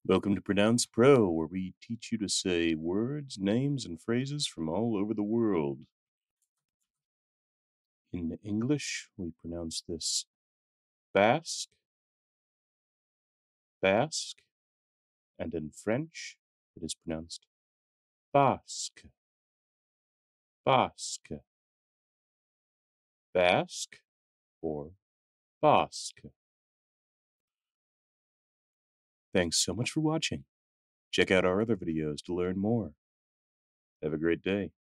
Welcome to Pronounce Pro, where we teach you to say words, names, and phrases from all over the world. In English, we pronounce this Basque, Basque, and in French, it is pronounced Basque, Basque, Basque, or Basque. Thanks so much for watching. Check out our other videos to learn more. Have a great day.